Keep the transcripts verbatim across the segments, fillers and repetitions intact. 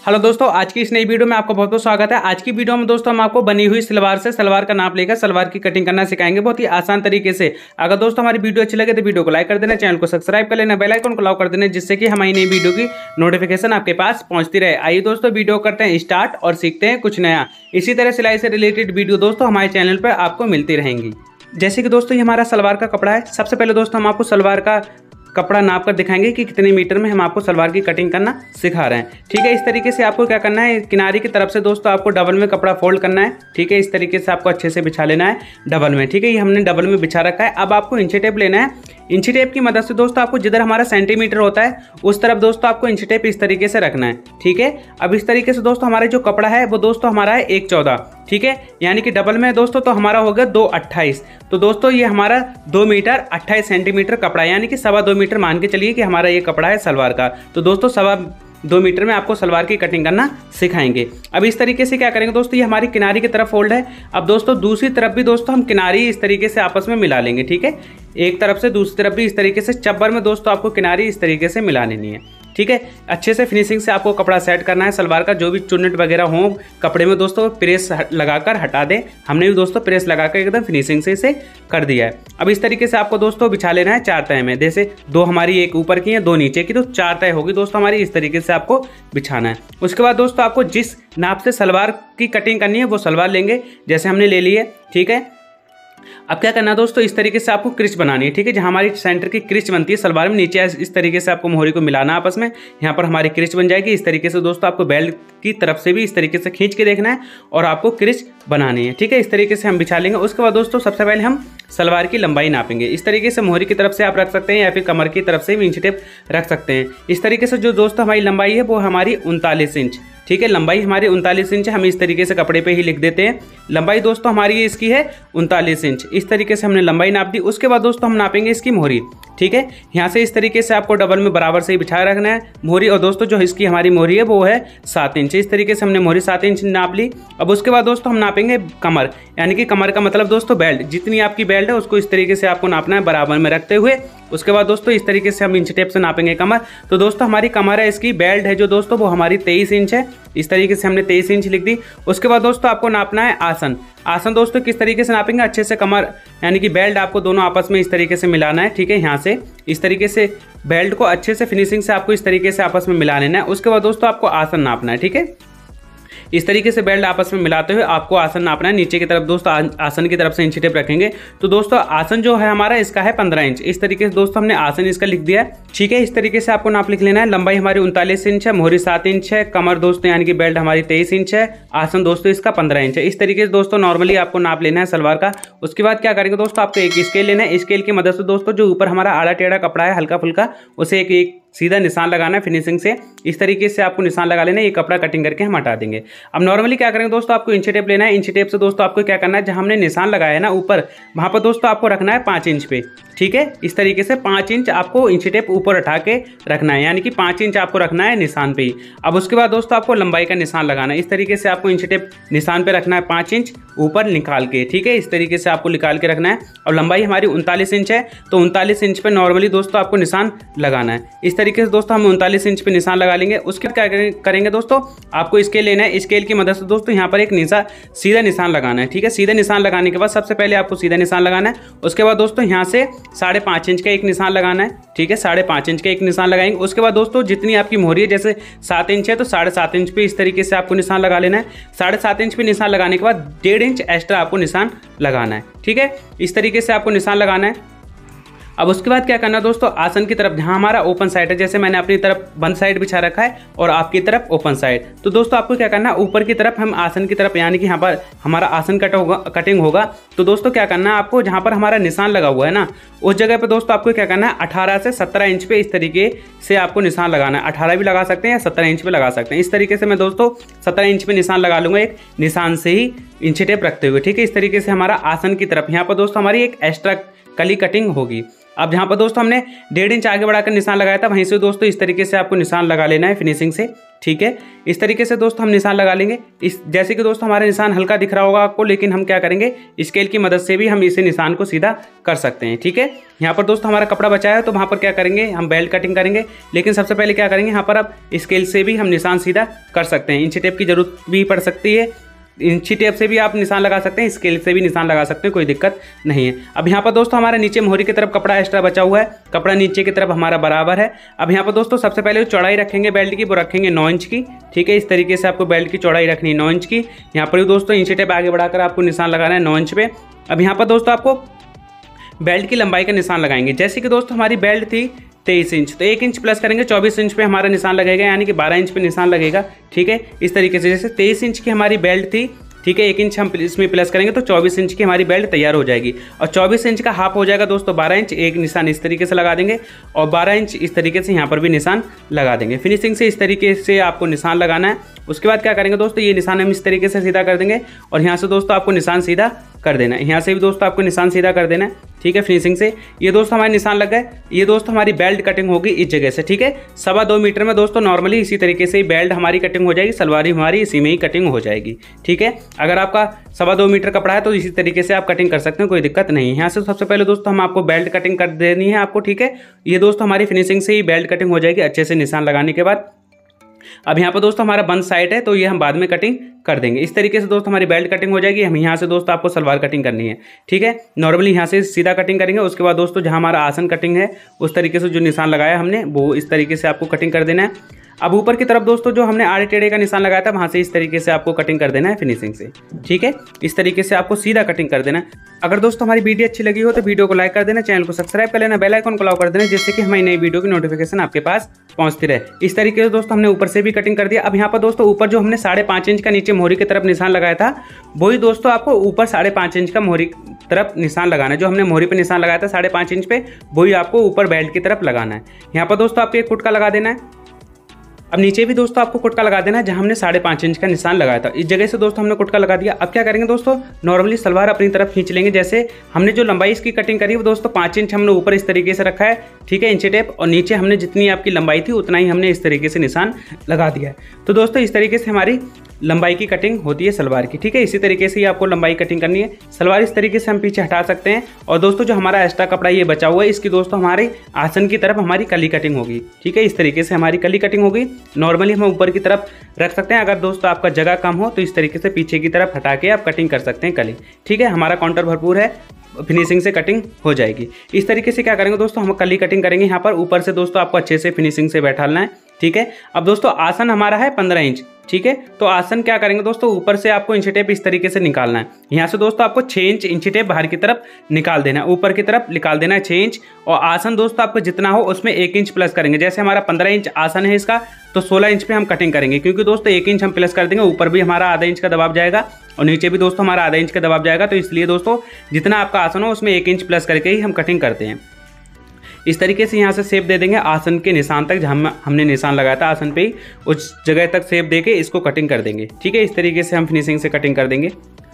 Hello दोस्तों, आज की इस नई वीडियो में आपका बहुत बहुत स्वागत है। आज की वीडियो में दोस्तों हम आपको बनी हुई सलवार से सलवार का नाप लेकर सलवार की कटिंग करना सिखाएंगे बहुत ही आसान तरीके से। अगर दोस्तों हमारी वीडियो अच्छी लगे तो वीडियो को लाइक कर देना, चैनल को सब्सक्राइब कर लेना, बेल आइकन को लाउ कर देना, जिससे कि हमारी नई वीडियो की नोटिफिकेशन आपके पास पहुंचती रहे। आइए दोस्तों वीडियो करते हैं स्टार्ट और सीखते हैं कुछ नया। इसी तरह सिलाई से रिलेटेड वीडियो दोस्तों हमारे चैनल पर आपको मिलती रहेंगी। जैसे कि दोस्तों ये हमारा सलवार का कपड़ा है। सबसे पहले दोस्तों हम आपको सलवार का कपड़ा नाप कर दिखाएंगे कि कितने मीटर में हम आपको सलवार की कटिंग करना सिखा रहे हैं। ठीक है, इस तरीके से आपको क्या करना है, किनारे की तरफ से दोस्तों आपको डबल में कपड़ा फोल्ड करना है। ठीक है, इस तरीके से आपको अच्छे से बिछा लेना है डबल में। ठीक है, ये हमने डबल में बिछा रखा है। अब आपको इंची टेप लेना है। इंची टेप की मदद से दोस्तों आपको जिधर हमारा सेंटीमीटर होता है उस तरफ दोस्तों आपको इंची टेप इस तरीके से रखना है। ठीक है, अब इस तरीके से दोस्तों हमारा जो कपड़ा है वो दोस्तों हमारा है एक चौदह। ठीक है, यानी कि डबल में दोस्तों तो हमारा हो गया दो अट्ठाईस। तो दोस्तों ये हमारा दो मीटर अट्ठाईस सेंटीमीटर कपड़ा है, यानी कि सवा दो मीटर मान के चलिए कि हमारा ये कपड़ा है सलवार का। तो दोस्तों सवा दो मीटर में आपको सलवार की कटिंग करना सिखाएंगे। अब इस तरीके से क्या करेंगे दोस्तों, ये हमारी किनारी की तरफ फोल्ड है। अब दोस्तों दूसरी तरफ भी दोस्तों हम किनारी इस तरीके से आपस में मिला लेंगे। ठीक है, एक तरफ से दूसरी तरफ भी इस तरीके से चब्बर में दोस्तों आपको किनारी इस तरीके से मिला लेनी है। ठीक है, अच्छे से फिनिशिंग से आपको कपड़ा सेट करना है। सलवार का जो भी चुन्नट वगैरह हो कपड़े में दोस्तों प्रेस लगाकर हटा दें। हमने भी दोस्तों प्रेस लगाकर एकदम फिनिशिंग से इसे कर दिया है। अब इस तरीके से आपको दोस्तों बिछा लेना है चार तय में। जैसे दो हमारी एक ऊपर की है, दो नीचे की, तो चार तय होगी दोस्तों हमारी। इस तरीके से आपको बिछाना है। उसके बाद दोस्तों आपको जिस नाप से सलवार की कटिंग करनी है वो सलवार लेंगे, जैसे हमने ले ली है। ठीक है, अब क्या करना है दोस्तों, इस तरीके से आपको क्रिच बनानी है। ठीक है, जहाँ हमारी सेंटर की क्रिच बनती है सलवार में, नीचे इस तरीके से आपको मोहरी को मिलाना आपस में। यहाँ पर हमारी क्रिच बन जाएगी। इस तरीके से दोस्तों आपको बेल्ट की तरफ से भी इस तरीके से खींच के देखना है और आपको क्रिच बनानी है। ठीक है, इस तरीके से हम बिछा लेंगे। उसके बाद दोस्तों सबसे पहले हम सलवार की लंबाई नापेंगे। इस तरीके से मोहरी की तरफ से आप रख सकते हैं या फिर कमर की तरफ से भी इंची टेप रख सकते हैं। इस तरीके से जो दोस्तों हमारी लंबाई है वो हमारी उनतालीस इंच। ठीक है, लंबाई हमारी उनतालीस इंच है। हम इस तरीके से कपड़े पे ही लिख देते हैं। लंबाई दोस्तों हमारी इसकी है उनतालीस इंच। इस तरीके से हमने लंबाई नाप दी। उसके बाद दोस्तों हम नापेंगे इसकी मोहरी। ठीक है, यहाँ से इस तरीके से आपको डबल में बराबर से ही बिछा रखना है मोहरी। और दोस्तों जो इसकी हमारी मोहरी है वो है सात इंच। इस तरीके से हमने मोहरी सात इंच नाप ली। अब उसके बाद दोस्तों हम नापेंगे कमर, यानी कि कमर का मतलब दोस्तों बेल्ट। जितनी आपकी बेल्ट है उसको इस तरीके से आपको नापना है बराबर में रखते हुए। उसके बाद दोस्तों इस तरीके से हम इंच टेप से नापेंगे कमर। तो दोस्तों हमारी कमर है, इसकी बेल्ट है जो दोस्तों वो हमारी तेईस इंच है। इस तरीके से हमने तेईस इंच लिख दी। उसके बाद दोस्तों आपको नापना है आसन। आसन दोस्तों किस तरीके से नापेंगे, अच्छे से कमर यानी कि बेल्ट आपको दोनों आपस में इस तरीके से मिलाना है। ठीक है, यहाँ से इस तरीके से बेल्ट को अच्छे से फिनिशिंग से आपको इस तरीके से आपस में मिला लेना है। उसके बाद दोस्तों आपको आसन नापना है। ठीक है, इस तरीके से बेल्ट आपस में मिलाते हुए आपको आसन नापना है। नीचे की तरफ दोस्तों आसन की तरफ से इंची टेप रखेंगे। तो दोस्तों आसन जो है हमारा इसका है पंद्रह इंच। इस तरीके से दोस्तों हमने आसन इसका लिख दिया है। ठीक है, इस तरीके से आपको नाप लिख लेना है। लंबाई हमारी उनतालीस इंच है, मोहरी सात इंच है, कमर दोस्तों यानी कि बेल्ट हमारी तेईस इंच है, आसन दोस्तों इसका पंद्रह इंच है। इस तरीके से दोस्तों नॉर्मली आपको नाप लेना है सलवार का। उसके बाद क्या करेंगे दोस्तों, आपको एक स्केल लेना है। स्केल की मदद से दोस्तों जो ऊपर हमारा आड़ा टेढ़ा कपड़ा है हल्का फुल्का, उसे एक एक सीधा निशान लगाना है फिनिशिंग से। इस तरीके से आपको निशान लगा लेना है। ये कपड़ा कटिंग करके हम हटा देंगे। अब नॉर्मली क्या करेंगे दोस्तों, आपको इंची टेप लेना है। इंची टेप से दोस्तों आपको क्या करना है, जहां हमने निशान लगाया है ना ऊपर, वहां पर दोस्तों आपको रखना है पाँच इंच पे। ठीक है, इस तरीके से पाँच इंच आपको इंची टेप ऊपर उठा के रखना है, यानी कि पाँच इंच आपको रखना है निशान पे ही। अब उसके बाद दोस्तों आपको लंबाई का निशान लगाना है। इस तरीके से आपको इंची टेप निशान पे रखना है पाँच इंच ऊपर निकाल के। ठीक है, इस तरीके से आपको निकाल के रखना है। और लंबाई हमारी उनतालीस इंच है, तो उनतालीस इंच पे नॉर्मली दोस्तों आपको निशान लगाना है। इस तरीके से दोस्तों हम उनतालीस इंच पे निशान लगा लेंगे। उसके बाद क्या करेंगे दोस्तों, आपको स्केल लेना है। स्केल की मदद से दोस्तों यहाँ पर एक निशान सीधा निशान लगाना है। ठीक है, सीधा निशान लगाने के बाद सबसे पहले आपको सीधा निशान लगाना है। उसके बाद दोस्तों यहाँ से साढ़े पाँच इंच का एक निशान लगाना है। ठीक है, साढ़े पाँच इंच का एक निशान लगाएंगे। उसके बाद दोस्तों जितनी आपकी मोहरी है, जैसे सात इंच है तो साढ़े सात इंच पे इस तरीके से आपको निशान लगा लेना है। साढ़े सात इंच पे निशान लगाने के बाद डेढ़ इंच एक्स्ट्रा आपको निशान लगाना है। ठीक है, इस तरीके से आपको निशान लगाना है। अब उसके बाद क्या करना दोस्तों, आसन की तरफ जहाँ हमारा ओपन साइड है, जैसे मैंने अपनी तरफ बंद साइड बिछा रखा है और आपकी तरफ ओपन साइड, तो दोस्तों आपको क्या करना है, ऊपर की तरफ हम आसन की तरफ यानी कि यहाँ पर हमारा आसन कट होगा कटिंग होगा। तो दोस्तों क्या करना है, आपको जहाँ पर हमारा निशान लगा हुआ है ना, उस जगह पर दोस्तों आपको क्या करना है, अठारह से सत्रह इंच पे इस तरीके से आपको निशान लगाना है। अठारह भी लगा सकते हैं या सत्रह इंच पे लगा सकते हैं। इस तरीके से मैं दोस्तों सत्रह इंच पे निशान लगा लूंगा, एक निशान से ही इंची टेप रखते हुए। ठीक है, इस तरीके से हमारा आसन की तरफ यहाँ पर दोस्तों हमारी एक एक्स्ट्रा कली कटिंग होगी। अब जहाँ पर दोस्तों हमने डेढ़ इंच आगे बढ़ाकर निशान लगाया था, वहीं से दोस्तों इस तरीके से आपको निशान लगा लेना है फिनिशिंग से। ठीक है, इस तरीके से दोस्तों हम निशान लगा लेंगे। इस जैसे कि दोस्तों हमारा निशान हल्का दिख रहा होगा आपको, लेकिन हम क्या करेंगे, स्केल की मदद से भी हम इसे निशान को सीधा कर सकते हैं। ठीक है, यहाँ पर दोस्तों हमारा कपड़ा बचा है, तो वहाँ पर क्या करेंगे, हम बेल्ट कटिंग करेंगे। लेकिन सबसे पहले क्या करेंगे, यहाँ पर अब स्केल से भी हम निशान सीधा कर सकते हैं। इंची टेप की जरूरत भी पड़ सकती है, इंची टेप से भी आप निशान लगा सकते हैं, स्केल से भी निशान लगा सकते हैं, कोई दिक्कत नहीं है। अब यहाँ पर दोस्तों हमारे नीचे मोहरी की तरफ कपड़ा एक्स्ट्रा बचा हुआ है, कपड़ा नीचे की तरफ हमारा बराबर है। अब यहाँ पर दोस्तों सबसे पहले चौड़ाई रखेंगे बेल्ट की, वो रखेंगे नौ इंच की। ठीक है, इस तरीके से आपको बेल्ट की चौड़ाई रखनी है नौ इंच की। यहाँ पर भी दोस्तों इंची टेप आगे बढ़ाकर आपको निशान लगाना है नौ इंच पे। अब यहाँ पर दोस्तों आपको बेल्ट की लंबाई का निशान लगाएंगे। जैसे कि दोस्तों हमारी बेल्ट थी तेईस इंच, तो एक इंच प्लस करेंगे, चौबीस इंच पे हमारा निशान लगेगा, यानी कि बारह इंच पे निशान लगेगा। ठीक है, इस तरीके से जैसे तेईस इंच की हमारी बेल्ट थी, ठीक है, एक इंच हम इसमें प्लस करेंगे तो चौबीस इंच की हमारी बेल्ट तैयार हो जाएगी। और चौबीस इंच का हाफ हो जाएगा दोस्तों बारह इंच, एक निशान इस तरीके से लगा देंगे और बारह इंच इस तरीके से यहाँ पर भी निशान लगा देंगे। फिनिशिंग से इस तरीके से आपको निशान लगाना है। उसके बाद क्या करेंगे दोस्तों, ये निशान हम इस तरीके से सीधा कर देंगे और यहाँ से दोस्तों आपको निशान सीधा कर देना है, यहाँ से भी दोस्तों आपको निशान सीधा कर देना है। ठीक है, फिनिशिंग से ये दोस्तों हमारे निशान लग गए। ये दोस्तों हमारी बेल्ट कटिंग होगी इस जगह से। ठीक है, सवा दो मीटर में दोस्तों नॉर्मली इसी तरीके से बेल्ट हमारी कटिंग हो जाएगी, सलवारी हमारी इसी में ही कटिंग हो जाएगी। ठीक है, अगर आपका सवा दो मीटर कपड़ा है तो इसी तरीके से आप कटिंग कर सकते हैं, कोई दिक्कत नहीं है। यहाँ से सबसे पहले दोस्तों हम आपको बेल्ट कटिंग कर देनी है आपको। ठीक है, ये दोस्तों हमारी फिनिशिंग से ही बेल्ट कटिंग हो जाएगी अच्छे से निशान लगाने के बाद। अब यहाँ पर दोस्तों हमारा बंद साइड है, तो ये हम बाद में कटिंग कर देंगे। इस तरीके से दोस्तों हमारी बेल्ट कटिंग हो जाएगी। हम यहाँ से दोस्तों आपको सलवार कटिंग करनी है। ठीक है, नॉर्मली यहाँ से सीधा कटिंग करेंगे। उसके बाद दोस्तों जहाँ हमारा आसन कटिंग है उस तरीके से जो निशान लगाया हमने वो इस तरीके से आपको कटिंग कर देना है। अब ऊपर की तरफ दोस्तों जो हमने आड़े टेढ़े का निशान लगाया था वहाँ से इस तरीके से आपको कटिंग कर देना है फिनिशिंग से। ठीक है, इस तरीके से आपको सीधा कटिंग कर देना है। अगर दोस्तों हमारी वीडियो अच्छी लगी हो तो वीडियो को लाइक कर देना, चैनल को सब्सक्राइब कर लेना, बेल आइकन को ऑल कर देना, जिससे कि हमारी नई वीडियो की नोटिफिकेशन आपके पास पहुंचती रहे। इस तरीके से दोस्तों हमने ऊपर से भी कटिंग कर दिया। अब यहाँ पर दोस्तों ऊपर जो हमने साढ़े पाँच इंच का नीचे मोहरी की तरफ निशान लगाया था, वही दोस्तों आपको ऊपर साढ़े पाँच इंच का मोहरी तरफ निशान लगाना है। जो हमने मोहरी पे निशान लगाया था साढ़े पाँच इंच पे, वही आपको ऊपर बेल्ट की तरफ लगाना है। यहाँ पर दोस्तों आपको एक कुटका लगा देना है। अब नीचे भी दोस्तों आपको कुटका लगा देना है जहाँ हमने साढ़े पाँच इंच का निशान लगाया था, इस जगह से दोस्तों हमने कुटका लगा दिया। अब क्या करेंगे दोस्तों, नॉर्मली सलवार अपनी तरफ खींच लेंगे। जैसे हमने जो लंबाई इसकी कटिंग करी वो दोस्तों पाँच इंच हमने ऊपर इस तरीके से रखा है। ठीक है, इंची टेप, और नीचे हमने जितनी आपकी लंबाई थी उतना ही हमने इस तरीके से निशान लगा दिया है। तो दोस्तों इस तरीके से हमारी लंबाई की कटिंग होती है सलवार की। ठीक है, इसी तरीके से ही आपको लंबाई कटिंग करनी है। सलवार इस तरीके से हम पीछे हटा सकते हैं। और दोस्तों जो हमारा एक्स्ट्रा कपड़ा ये बचा हुआ है, इसकी दोस्तों हमारे आसन की तरफ हमारी कली कटिंग होगी। ठीक है, इस तरीके से हमारी कली कटिंग होगी। नॉर्मली हम ऊपर की तरफ रख सकते हैं। अगर दोस्तों आपका जगह कम हो तो इस तरीके से पीछे की तरफ हटा के आप कटिंग कर सकते हैं कली। ठीक है, हमारा काउंटर भरपूर है, फिनिशिंग से कटिंग हो जाएगी। इस तरीके से क्या करेंगे दोस्तों, हम कली कटिंग करेंगे। यहाँ पर ऊपर से दोस्तों आपको अच्छे से फिनिशिंग से बैठाना है। ठीक है, अब दोस्तों आसन हमारा है पंद्रह इंच। ठीक है, तो आसन क्या करेंगे दोस्तों, ऊपर से आपको इंची टेप इस तरीके से निकालना है। यहाँ से दोस्तों आपको छः इंच इंची टेप बाहर की तरफ निकाल देना है, ऊपर की तरफ निकाल देना है छः इंच। और आसन दोस्तों आपको जितना हो उसमें एक इंच प्लस करेंगे। जैसे हमारा पंद्रह इंच आसन है इसका, तो सोलह इंच पे हम कटिंग करेंगे, क्योंकि दोस्तों एक इंच हम प्लस कर देंगे, ऊपर भी हमारा आधा इंच का दबाव जाएगा और नीचे भी दोस्तों हमारा आधा इंच का दबाव जाएगा। तो इसलिए दोस्तों जितना आपका आसन हो उसमें एक इंच प्लस करके ही हम कटिंग करते हैं। इस तरीके से यहाँ से शेप दे देंगे आसन के निशान तक, जहाँ हमने निशान लगाया था आसन पे ही, उस जगह तक शेप देके इसको कटिंग कर देंगे। ठीक है, इस तरीके से हम फिनिशिंग से कटिंग कर देंगे।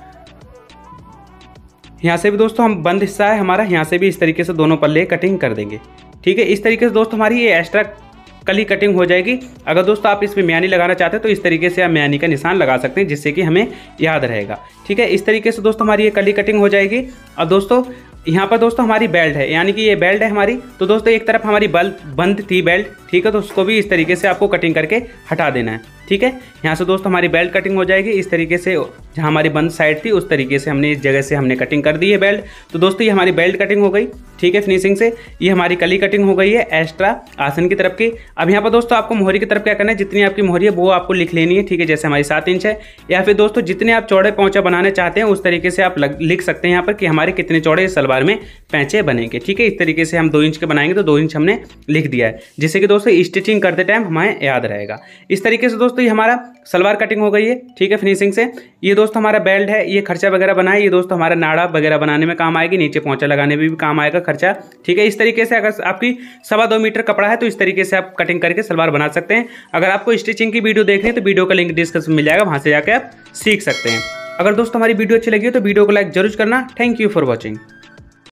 यहाँ से भी दोस्तों हम बंद हिस्सा है हमारा, यहाँ से भी इस तरीके से दोनों पल्ले कटिंग कर देंगे। ठीक है, इस तरीके से दोस्तों हमारी ये एक्स्ट्रा कली कटिंग हो जाएगी। अगर दोस्तों आप इसमें म्यानी लगाना चाहते हैं तो इस तरीके से आप म्यानी का निशान लगा सकते हैं, जिससे कि हमें याद रहेगा। ठीक है, इस तरीके से दोस्तों हमारी ये कली कटिंग हो जाएगी। अब दोस्तों यहाँ पर दोस्तों हमारी बेल्ट है, यानी कि ये बेल्ट है हमारी। तो दोस्तों एक तरफ हमारी बल बंद थी बेल्ट, ठीक है, तो उसको भी इस तरीके से आपको कटिंग करके हटा देना है। ठीक है, यहाँ से दोस्तों हमारी बेल्ट कटिंग हो जाएगी। इस तरीके से जहाँ हमारी बंद साइड थी उस तरीके से हमने इस जगह से हमने कटिंग कर दी है बेल्ट। तो दोस्तों ये हमारी बेल्ट कटिंग हो गई। ठीक है, फिनिशिंग से ये हमारी कली कटिंग हो गई है एक्स्ट्रा आसन की तरफ की। अब यहाँ पर दोस्तों आपको मोहरी की तरफ क्या करना है, जितनी आपकी मोहरी है वो आपको लिख लेनी है। ठीक है, जैसे हमारी सात इंच है, या फिर दोस्तों जितने आप चौड़े पौंचा बनाना चाहते हैं उस तरीके से आप लिख सकते हैं यहाँ पर कि हमारे कितने चौड़े सलवार में पैंचे बनेंगे। ठीक है, इस तरीके से हम दो इंच के बनाएंगे तो दो इंच हमने लिख दिया है, जिससे कि दोस्तों स्टिचिंग करते टाइम हमें याद रहेगा। इस तरीके से दोस्तों ये हमारा सलवार कटिंग हो गई है। ठीक है, फिनिशिंग से ये दोस्तों हमारा बेल्ट है, ये खर्चा वगैरह बनाए, ये दोस्तों हमारा नाड़ा वगैरह बनाने में काम आएगी, नीचे पौंचा लगाने में भी काम आएगा खर्चा। ठीक है, इस तरीके से अगर आपकी सवा दो मीटर कपड़ा है तो इस तरीके से आप कटिंग करके सलवार बना सकते हैं। अगर आपको स्टिचिंग की वीडियो देखनी है तो वीडियो का लिंक डिस्क्रिप्शन में मिल जाएगा, वहां से जाकर आप सीख सकते हैं। अगर दोस्तों हमारी वीडियो अच्छी लगी हो तो वीडियो को लाइक जरूर करना। Thank you for watching.